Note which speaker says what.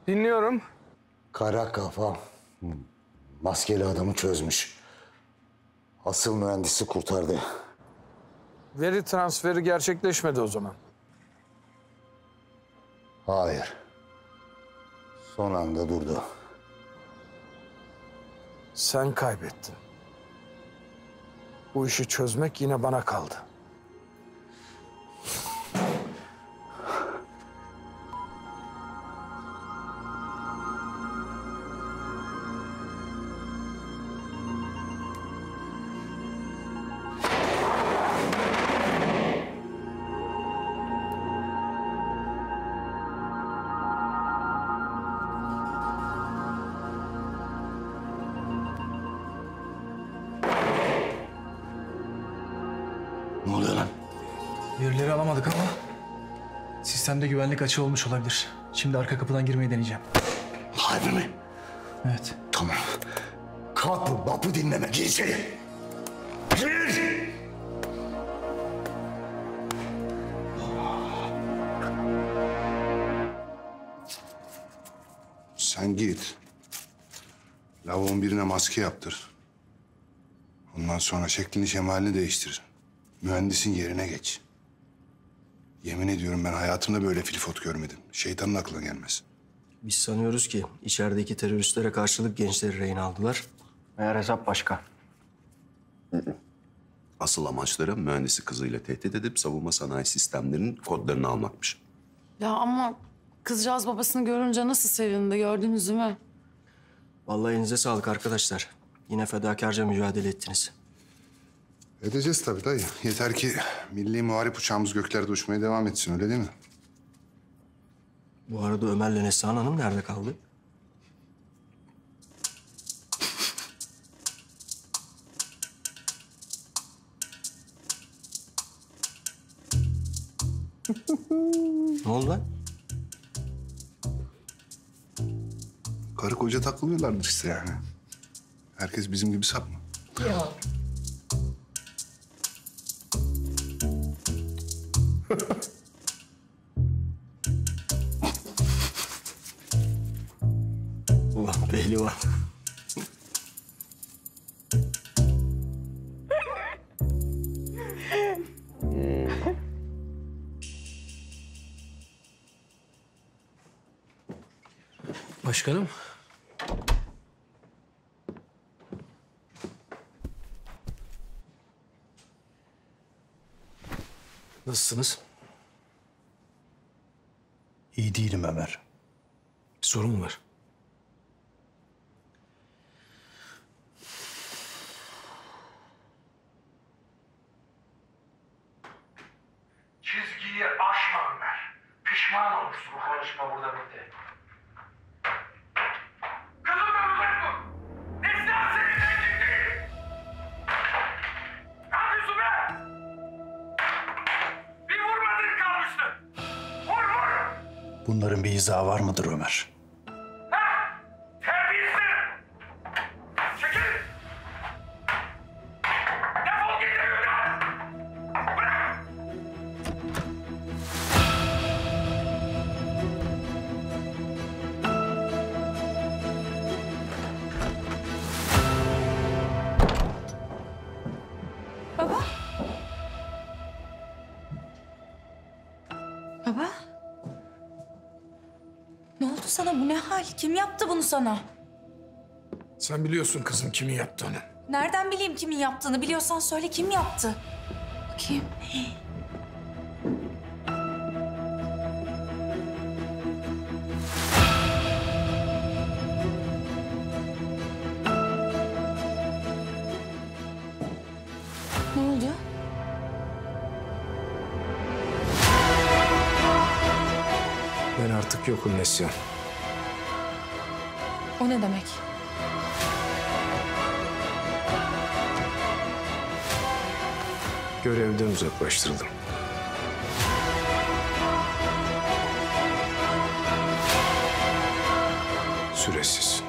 Speaker 1: Dinliyorum.
Speaker 2: Kara kafa maskeli adamı çözmüş. Asıl mühendisi kurtardı.
Speaker 1: Veri transferi gerçekleşmedi o zaman.
Speaker 2: Hayır. Son anda durdu.
Speaker 1: Sen kaybettin. Bu işi çözmek yine bana kaldı.
Speaker 2: Ne oluyor lan?
Speaker 3: Verileri alamadık ama sistemde güvenlik açığı olmuş olabilir. Şimdi arka kapıdan girmeyi deneyeceğim.
Speaker 2: Harbi mi?
Speaker 3: Evet.
Speaker 2: Tamam. Kalk Bap'ı dinleme. Gir içeri. Gir!
Speaker 4: Sen git. Lavuğun birine maske yaptır. Ondan sonra şeklini şemalini değiştir. Mühendisin yerine geç. Yemin ediyorum ben hayatımda böyle filifot görmedim. Şeytanın aklına gelmez.
Speaker 5: Biz sanıyoruz ki içerideki teröristlere karşılık gençleri rehin aldılar. Meğer hesap başka.
Speaker 6: Asıl amaçları mühendisi kızıyla tehdit edip savunma sanayi sistemlerinin kodlarını almakmış.
Speaker 7: Ya ama kızcağız babasını görünce nasıl sevindi gördünüz değil mi?
Speaker 5: Vallahi elinize sağlık arkadaşlar. Yine fedakarca mücadele ettiniz.
Speaker 4: Edeceğiz tabii dayı. Yeter ki milli muharip uçağımız göklerde uçmaya devam etsin, öyle değil mi?
Speaker 5: Bu arada Ömer'le Neslihan Hanım nerede kaldı? Ne oldu lan?
Speaker 4: Karı koca takılıyorlardır işte yani. Herkes bizim gibi sap mı?
Speaker 5: Ulan pehlivan.
Speaker 8: Başkanım. Nasılsınız?
Speaker 3: İyi değilim Ömer.
Speaker 8: Bir sorun mu var?
Speaker 1: Çizgiyi aşma Ömer. Pişman olursun. Bu konuşma burada bitti. Kızım ölecek bu. Neslihan seninle gitti. Ne yapıyorsun be? Bir vurmadın kalmıştı. Vur vur.
Speaker 3: Bunların bir izahı var mıdır Ömer?
Speaker 1: Ha? Terbiyesiz. Çekil. Defol git evimden. Bırak.
Speaker 7: Baba. Baba. Ne oldu sana? Bu ne hal? Kim yaptı bunu sana?
Speaker 1: Sen biliyorsun kızım kimin yaptığını.
Speaker 7: Nereden bileyim kimin yaptığını? Biliyorsan söyle, kim yaptı? Bakayım. Ne oldu?
Speaker 1: Ben artık yokum Neslihan.
Speaker 7: O ne demek?
Speaker 1: Görevden uzaklaştırıldım. Süresiz.